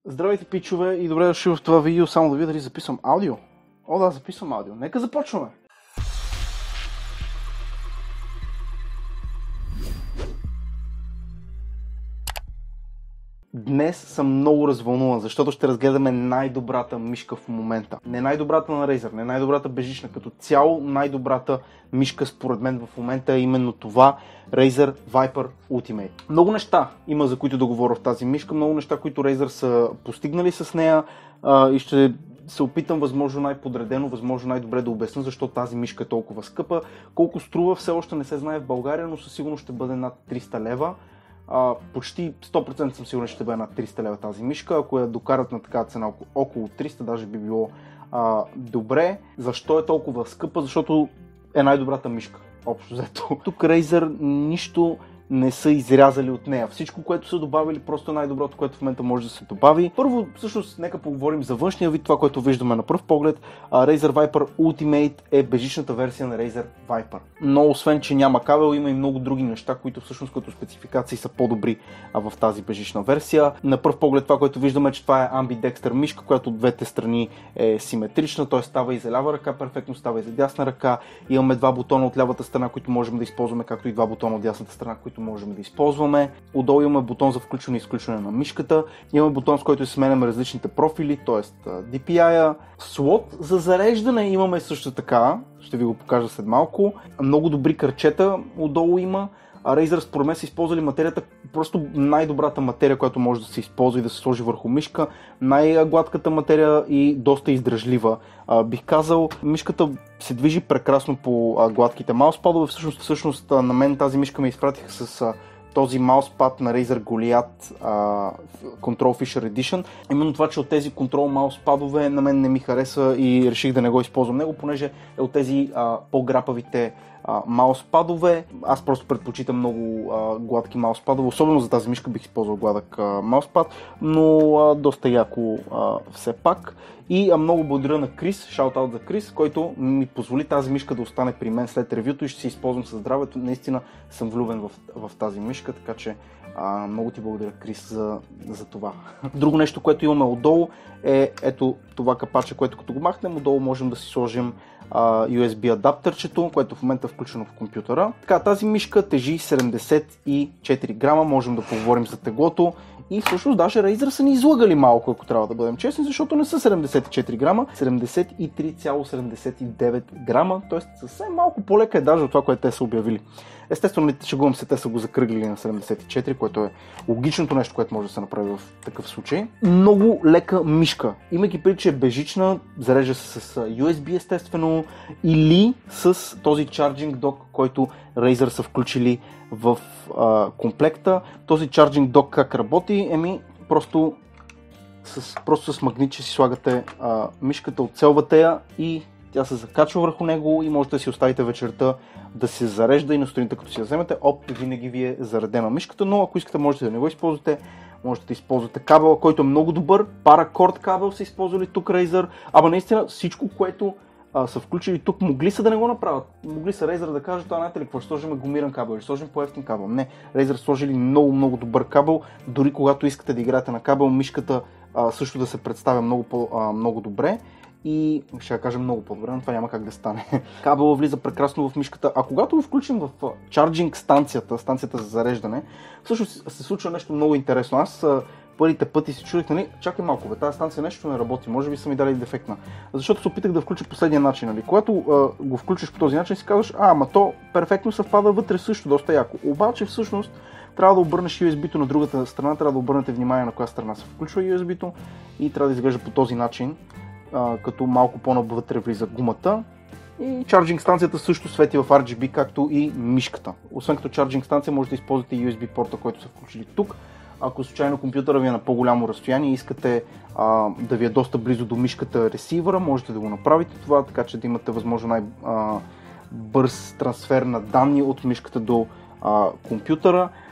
Здравейте, пичове, и добре дошли в това видео. Само да видя дали записвам аудио. О, да, записвам аудио. Нека започваме! Днес съм много развълнуван, защото ще разгледаме най-добрата мишка в момента. Не най-добрата на Razer, не най-добрата бежична, като цяло най-добрата мишка според мен в момента е именно това Razer Viper Ultimate. Много неща има, за които да говоря в тази мишка, много неща, които Razer са постигнали с нея и ще се опитам възможно най-подредено, възможно най-добре да обясня защо тази мишка е толкова скъпа. Колко струва все още не се знае в България, но със сигурност ще бъде над 300 лева. Почти 100% съм сигурен, че ще бъде над 300 лева тази мишка. Ако я докарат на такава цена около 300, даже би било добре. Защо е толкова скъпа? Защото е най-добрата мишка, общо взето. Тук Razer нищо не са изрязали от нея. Всичко, което са добавили, просто е най-доброто, което в момента може да се добави. Първо, всъщност, нека поговорим за външния вид, това, което виждаме на пръв поглед. Razer Viper Ultimate е бежичната версия на Razer Viper. Но освен, че няма кабел, има и много други неща, които всъщност като спецификации са по-добри в тази бежична версия. На пръв поглед това, което виждаме, че това е Ambidexter мишка, която от двете страни е симетрична, т.е. става и за лява ръка перфектно, става и за дясна ръка. Имаме два бутона от лявата страна, които можем да използваме, както и два бутона от дясната страна, които можем да използваме. Отдолу имаме бутон за включване и изключване на мишката. Имаме бутон, с който сменяме различните профили, т.е. DPI-а. Слот за зареждане имаме също така. Ще ви го покажа след малко. Много добри кърчета отдолу има. Razer според мен са използвали материята, просто най-добрата материя, която може да се използва и да се сложи върху мишка. Най-гладката материя и доста издръжлива. Бих казал, мишката се движи прекрасно по гладките мауспадове. Всъщност на мен тази мишка ме изпратиха с този мауспад на Razer Goliath Control Fisher Edition. Именно това, че от тези Control мауспадове на мен не ми хареса и реших да не го използвам него, понеже е от тези по-грапавите мауспадове. Аз просто предпочитам много гладки мауспадове, особено за тази мишка бих използвал гладък мауспад, но доста яко все пак. И много благодаря на Крис, шаут-аут за Крис, който ми позволи тази мишка да остане при мен след ревюто и ще си използвам със здравето. Наистина съм влюбен в тази мишка, така че много ти благодаря, Крис, за това. Друго нещо, което имаме отдолу е ето това капаче, което като го махнем, отдолу можем да си сложим USB адаптерчето, което в момента е включено в компютъра. Така, тази мишка тежи 74 грама, можем да поговорим за теглото. И всъщност даже Razer са ни излагали малко, ако трябва да бъдем честни, защото не са 74 грама, 73,79 грама, т.е. съвсем малко по-лека е даже от това, което те са обявили. Естествено, шегувам се, те са го закръглили на 74, което е логичното нещо, което може да се направи в такъв случай. Много лека мишка. Имайки предвид, че е бежична, зарежда се с USB естествено или с този charging dock, който Razer са включили в комплекта. Този charging dock как работи? Просто с магнит, че си слагате мишката, отцелвате я и тя се закачва върху него и можете да си оставите вечерта да се зарежда и на сутринта като си я вземете, винаги ви е заредена мишката, но ако искате можете да не го използвате, можете да използвате кабела, който е много добър, паракорд кабел са използвали тук Razer, наистина всичко, което са включили тук, могли са да не го направят. Могли са Razer да кажат, знаете ли какво, ще сложим гумиран кабел или сложим по-евтин кабел. Не, Razer сложили много добър кабел, дори когато искате да играете на кабел, мишката също да се представя много добре. И ще кажа много по-добре, но това няма как да стане. Кабела влиза прекрасно в мишката, а когато го включим в чарджинг станцията за зареждане, всъщност се случва нещо много интересно. Аз първите пъти си чудих, чакай малко, тази станция нещо не работи, може би са ми дали дефектна. Защото се опитах да включа последния начин. Когато го включиш по този начин, си казваш, то перфектно съвпада вътре също, доста яко. Обаче всъщност трябва да обърнеш USB-то на другата страна, трябва да обърнете внимание на коя страна се включва USB-то и трябва да изглежда по този начин, като малко по-навътре влиза гумата. И чарджинг станцията също свети в RGB, както и мишката. Освен като чарджинг станция, можете да използвате USB порта, който са включили тук. Ако случайно компютъра ви е на по-голямо разстояние и искате да ви е доста близо до мишката ресивъра, можете да го направите това, така че да имате възможно най-бърз трансфер на данни от мишката до компютъра.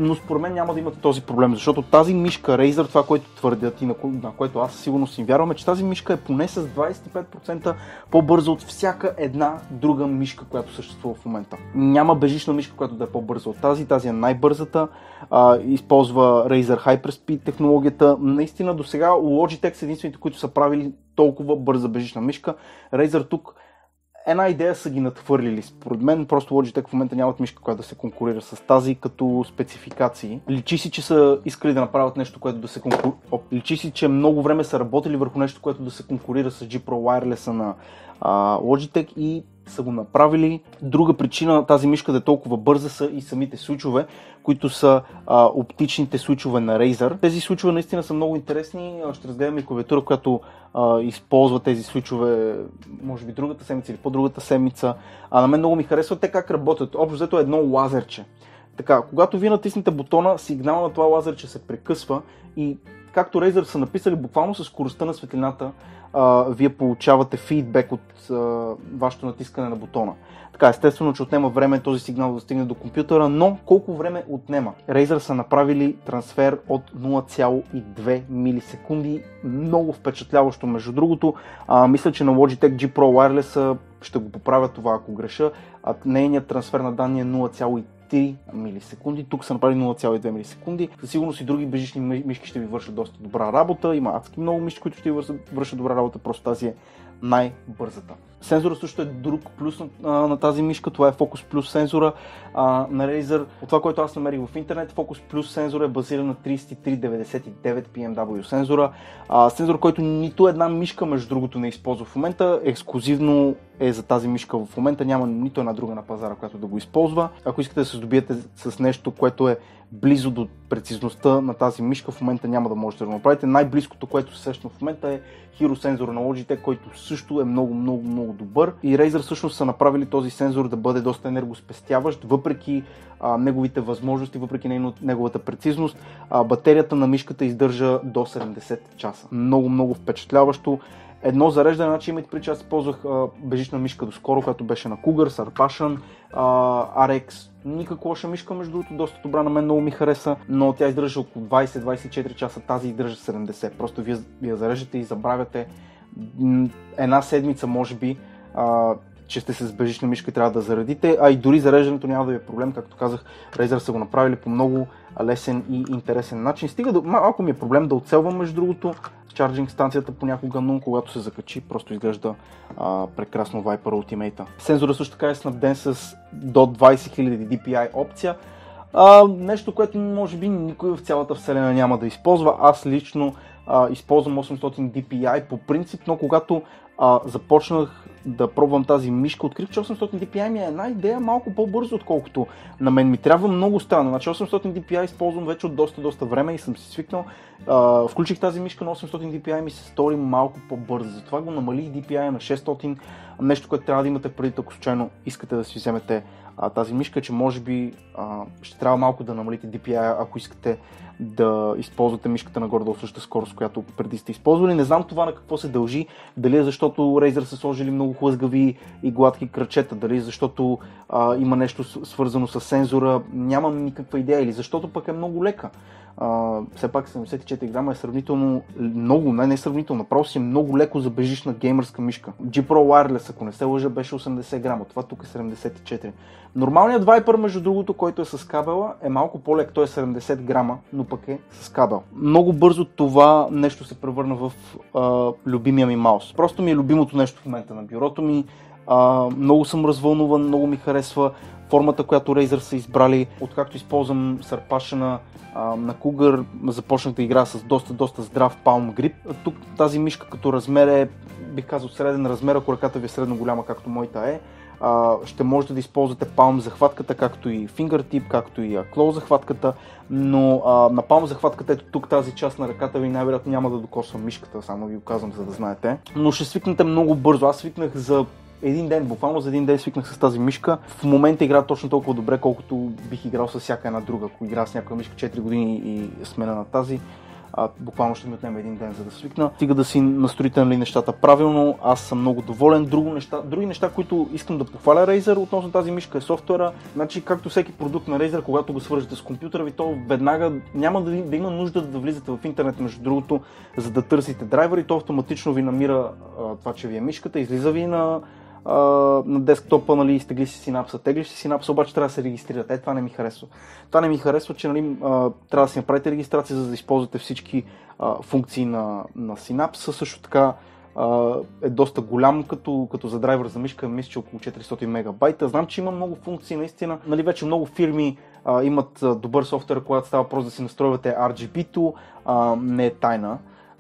но според мен няма да имате този проблем, защото тази мишка Razer, това, което твърдят и на което аз сигурно си вярвам, е, че тази мишка е поне с 25% по-бърза от всяка една друга мишка, която съществува в момента. Няма бежична мишка, която да е по-бърза от тази е най-бързата, използва Razer Hyperspeed технологията. Наистина до сега Logitech са единствените, които са правили толкова бърза бежична мишка. Razer тук една идея са ги надхвърлили. Според мен просто Logitech в момента нямат мишка, която да се конкурира с тази като спецификации. Личи си, че са искали да направят нещо, което да се конкурира. Личи си, че много време са работили върху нещо, което да се конкурира с G Pro Wireless на Logitech и са го направили. Друга причина на тази мишка да е толкова бърза са и самите свичове, които са оптичните свичове на Razer. Тези свичове наистина са много интересни. Ще разгледаме и клавиатура, която използва тези свичове, може би другата седмица или по-другата седмица. На мен много ми харесва те как работят. Общо взето е едно лазерче. Така, когато вие натиснете бутона, сигнал на това лазерче се прекъсва и както Razer са написали, буквално със скоростта на светлината, вие получавате фидбек от вашето натискане на бутона. Така, естествено, че отнема време този сигнал да стигне до компютъра, но колко време отнема? Razer са направили трансфер от 0,2 милисекунди, много впечатляващо. Между другото, мисля, че на Logitech G Pro Wireless ще го поправя това, ако греша, нейният трансфер на данни е 0,3 милисекунди, тук са направили 0,2 милисекунди. Със сигурност и други бежични мишки ще ви вършат доста добра работа, има адски много мишки, които ще ви вършат добра работа, просто тази е най-бързата. Сензора също е друг плюс на тази мишка, това е Focus Plus сензора на Razer. От това, което аз намерих в интернет, Focus Plus сензора е базиран на 3399 PMW сензора. Сензор, който нито една мишка, между другото, не използва в момента. Ексклюзивно е за тази мишка в момента, няма нито една друга на пазара, която да го използва. Ако искате да се здобиете с нещо, което е близо до прецизността на тази мишка, в момента няма да можете да го направите. Най-близкото, което се сещам в момента е Hero сензора на Logitech, който също е много добър. И Razer всъщност са направили този сензор да бъде доста енергоспестяващ, въпреки неговите възможности, въпреки неговата прецизност. Батерията на мишката издържа до 70 часа. Много впечатляващо. Едно зареждане, значи имайте преди, че аз ползвах бежична мишка доскоро, която беше на Cougar, Sarpassion, RX. Никаква лоша мишка, между другото, доста добра, на мен много ми хареса, но тя издържа около 20-24 часа, тази издържа 70. Просто вие я зареждате и забравяте една седмица, може би, че сте с бежична мишка и трябва да заредите, а и дори зареждането няма да ви е проблем, както казах, Razer са го направили по много лесен и интересен начин. Стига малко ми е проблем да оцелвам, между другото, чарджинг станцията понякога, но когато се закачи, просто изглежда прекрасно Viper Ultimate. Сензора също така е снабден с до 20 000 DPI опция. Нещо, което може би никой в цялата вселена няма да използва. Аз лично използвам 800 DPI по принцип, но когато започнах да пробвам тази мишка, открих, че 800 DPI ми е една идея малко по-бързо, отколкото на мен ми трябва. Много странно. Значи 800 DPI използвам вече от доста време и съм си свикнал. Включих тази мишка на 800 DPI, ми се стори малко по-бързо. Затова го намалих DPI на 600. Нещо, което трябва да имате преди, ако случайно искате да си вземете тази мишка, че може би ще трябва малко да намалите DPI, ако искате да използвате мишката на горе-долу същата скорост, която преди сте използвали. Не знам това на какво се дължи, дали е защото Razer са сложили много хлъзгави и гладки крачета, дали е защото има нещо свързано с сензора, нямам никаква идея, или защото пък е много лека. Все пак 74 грама е сравнително много, не сравнително, направо си е много леко за бежична геймърска мишка. G Pro Wireless, ако не се лъжа, беше 80 грама, това тук е 74. Нормалният Viper, между другото, който е с кабела, е малко по-лек, той е 70 грама, но пък е с кабел. Много бързо това нещо се превърна в любимия ми маус. Просто ми е любимото нещо в момента на бюрото ми. Много съм развълнуван, много ми харесва формата, която Razer са избрали. Откакто използвам Sarpassion на Cougar, започнах да играя с доста здрав palm grip. Тук тази мишка като размер е, бих казал, среден размер, ако ръката ви е средно голяма, както моята е. Ще можете да използвате palm захватката, както и fingertip, както и claw захватката, но на palm захватката, ето тук тази част на ръката ви най-вероятно няма да докосвам мишката, само ви го казвам, за да знаете. Но ще свикнете много бързо. Аз свикнах за един ден, буквално за един ден свикнах с тази мишка. В момента играя точно толкова добре, колкото бих играл с всяка една друга. Ако играя с някаква мишка 4 години и смена на тази, Буквално ще ми отнеме един ден, за да свикна. Стига да си настроите нещата правилно, аз съм много доволен. Други неща, които искам да похваля Razer относно тази мишка е софтуера. Значи, както всеки продукт на Razer, когато го свържете с компютъра ви, то веднага няма да има нужда да влизате в интернет, между другото, за да търсите драйвери, то автоматично ви намира това, че ви е мишката, излиза ви на десктопа, нали, изтегли си синапса, теглиш си синапса, обаче трябва да се регистрирате. Това не ми харесва. Това не ми харесва, че нали, трябва да си направите регистрация, за да използвате всички функции на синапса. Също така е доста голям като за драйвер за мишка, мисля, че около 400 мегабайта. Знам, че има много функции, наистина. Нали, вече много фирми имат добър софтуер, когато става просто да си настройвате RGB-то, не е тайна.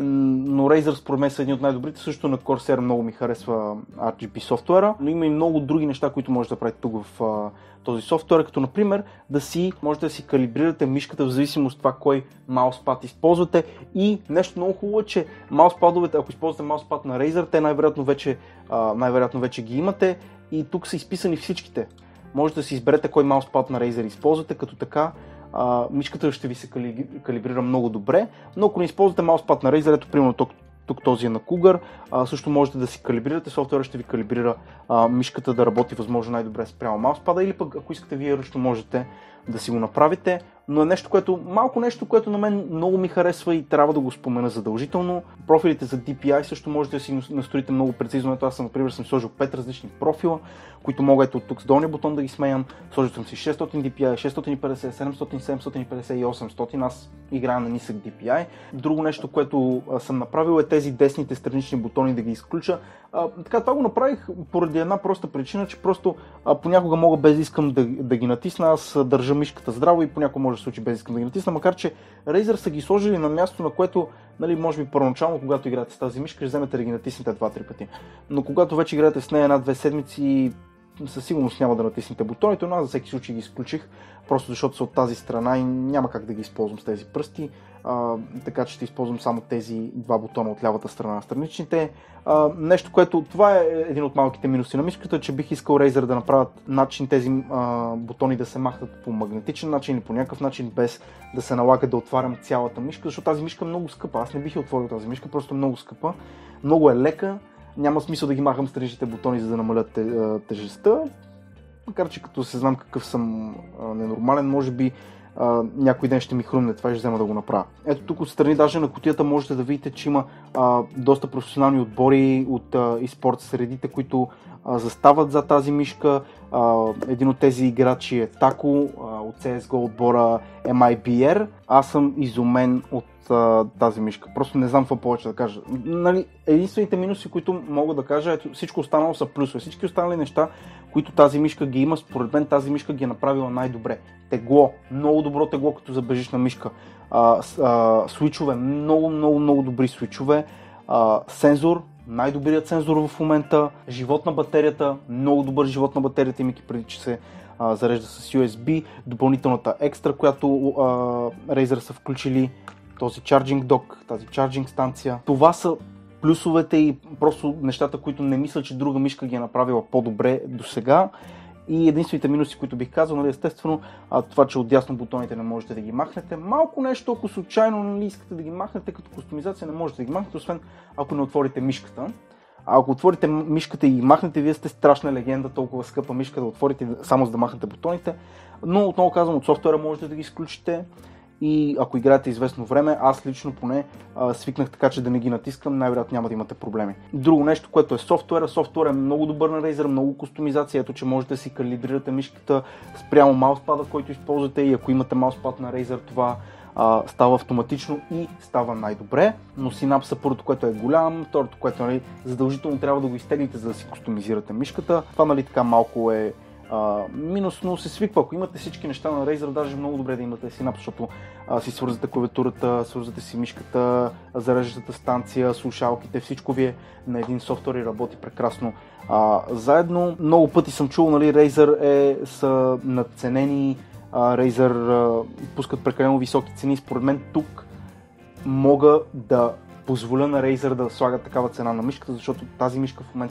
Но Razer според мен са едни от най-добрите, също на Corsair много ми харесва RGB софтуера, но има и много други неща, които можете да правите тук в този софтуер, като например можете да си калибрирате мишката в зависимост от това кой мауспад използвате и нещо много хубаво е, че мауспадовете, ако използвате мауспад на Razer, те най-вероятно вече ги имате и тук са изписани всичките. Можете да си изберете кой мауспад на Razer използвате, като така мишката ще ви се калибрира много добре, но ако не използвате мауспад на Razer, ето примерно тук този е на Cougar, също можете да си калибрирате, софтуера ще ви калибрира мишката да работи възможно най-добре спрямо мауспада или пък ако искате вие ръчно можете да си го направите, но е малко нещо, което на мен много ми харесва и трябва да го спомена задължително. Профилите за DPI също можете да си настроите много прецизно. Ето аз например съм сложил 5 различни профила, които мога ето от тук с долния бутон да ги сменям. Сложил съм си 600 DPI, 650, 700, 750 и 800. Аз играя на нисък DPI. Друго нещо, което съм направил е тези десните странични бутони да ги изключа. Това го направих поради една проста причина, че просто понякога мога без да искам да ги натисна. Аз държа мишката здраво и понякога може да се случи без да искам да ги натисна, макар че Razer са ги сложили на място, на което, нали, може би първоначално, когато играете с тази мишка, ще вземете да ги натиснете 2-3 пъти. Но когато вече играете с нея 1-2 седмици, със сигурност няма да натиснете бутоните, но аз за всеки случай ги изключих, просто защото са от тази страна и няма как да ги използвам с тези пръсти, така че ще използвам само тези два бутона от лявата страна на страничните. Нещо, което това е един от малките минуси на мишката, че бих искал Razer да направят начин тези бутони да се махнат по магнетичен начин или по някакъв начин, без да се налага да отварям цялата мишка, защото тази мишка е много скъпа. Аз не бих я отворил тази мишка, просто е много скъпа, много е лека. Няма смисъл да ги махам страничните бутони, за да намалят тежестта. Макар че като се знам какъв съм ненормален, може би някой ден ще ми хрумне това и ще взема да го направя. Ето тук отстрани даже на кутията можете да видите, че има доста професионални отбори от e-спорт средите, които застават за тази мишка. Един от тези играчи е Тако от CSGO отбора MIBR. Аз съм изумен от тази мишка. Просто не знам какво повече да кажа. Нали, единствените минуси, които мога да кажа, ето всичко останало са плюсове. Всички останали неща, които тази мишка ги има, според мен тази мишка ги е направила най-добре. Тегло, много добро тегло като за бежична мишка. Свичове, много добри свичове. Сензор, най-добрият сензор в момента. Живот на батерията, много добър живот на батерията, имайки преди, че се зарежда с USB. Допълнителната екстра, която Razer са включили, този charging dock, тази charging станция. Това са плюсовете и просто нещата, които не мисля, че друга мишка ги е направила по-добре до сега. И единствените минуси, които бих казал, нали, естествено, това, че отдясно бутоните не можете да ги махнете. Малко нещо, ако случайно не искате да ги махнете като кустомизация, не можете да ги махнете, освен ако не отворите мишката. А ако отворите мишката и ги махнете, вие сте страшна легенда, толкова скъпа мишка да отворите само за да махнете бутоните. Но отново казвам, от софтуера можете да ги изключите. И ако играете известно време, аз лично поне свикнах така, че да не ги натискам, най-вероятно няма да имате проблеми. Друго нещо, което е софтуера. Софтуер е много добър на Razer, много кустомизация, ето че можете да си калибрирате мишката спрямо мауспада, който използвате и ако имате мауспад на Razer, това става автоматично и става най-добре, но синапса, първото, което е голям, второто, което нали, задължително трябва да го изтеглите, за да си кустомизирате мишката. Това нали така малко е минус, но се свиква. Ако имате всички неща на Razer, даже много добре да имате синапс, защото си свързвате клавиатурата, свързвате си мишката, зареждащата станция, слушалките, всичко ви е на един софтуер и работи прекрасно заедно. Много пъти съм чул, нали, Razer са надценени, Razer пускат прекалено високи цени. Според мен тук мога да позволя на Razer да слагат такава цена на мишката, защото тази мишка в момента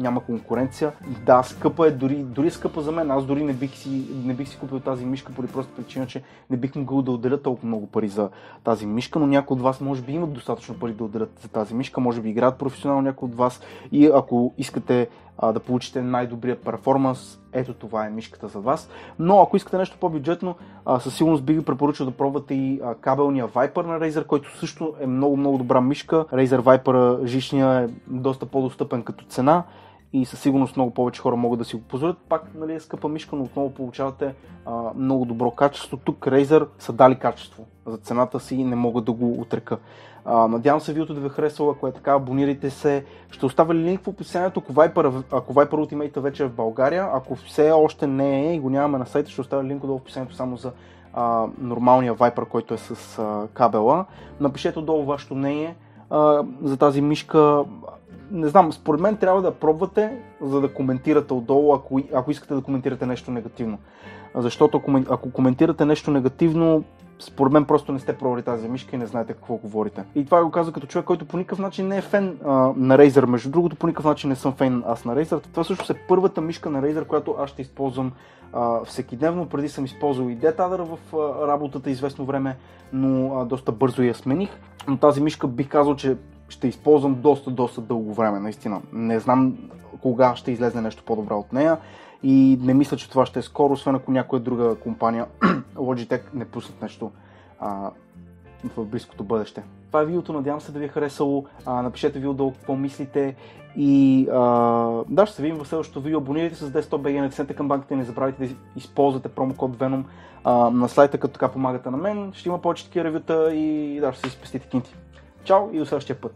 няма конкуренция. Да, скъпа е, дори е скъпа за мен. Аз дори не бих си купил тази мишка поради проста причина, че не бих могъл да отделя толкова много пари за тази мишка, но някои от вас може би имат достатъчно пари да отделят за тази мишка, може би играят професионално някои от вас и ако искате да получите най-добрия перформанс, ето това е мишката за вас. Но ако искате нещо по-бюджетно, със сигурност бих ви препоръчал да пробвате и кабелния Viper на Razer, който също е много добра мишка. Razer Viper жичния е доста по-достъпен като цена и със сигурност много повече хора могат да си го позволят. Пак е скъпа мишка, но отново получавате много добро качество. Тук Razer са дали качество за цената си и не мога да го отрека. Надявам се видеото да ви е харесало, ако е така, абонирайте се. Ще оставя линк в описанието, ако Viper Ultimate вече е в България. Ако все още не е и го нямаме на сайта, ще оставя линк долу в описанието само за нормалния Viper, който е с кабела. Напишете отдолу вашето мнение за тази мишка. Не знам, според мен трябва да пробвате, за да коментирате отдолу, ако искате да коментирате нещо негативно. Защото ако коментирате нещо негативно, според мен просто не сте пробвали тази мишка и не знаете какво говорите. И това го казва като човек, който по никакъв начин не е фен на Razer. Между другото, по никакъв начин не съм фен аз на Razer. Това също е първата мишка на Razer, която аз ще използвам всекидневно. Преди съм използвал и DeadAdder в работата известно време, но доста бързо я смених. Но тази мишка бих казал, че ще използвам доста дълго време, наистина. Не знам кога ще излезе нещо по-добро от нея и не мисля, че това ще е скоро, освен ако някоя друга компания, Logitech, не пуснат нещо в близкото бъдеще. Това е видеото, надявам се да ви е харесало. Напишете ви отдолу какво мислите и да, ще се видим в следващото видео. Абонирайте се за Desktop BG, натиснете камбанката и не забравяйте да използвате промокод Venom на сайта, като така помагате на мен. Ще има повече такива ревюта и да, ще си спестите кинти. Чао и до следващия път!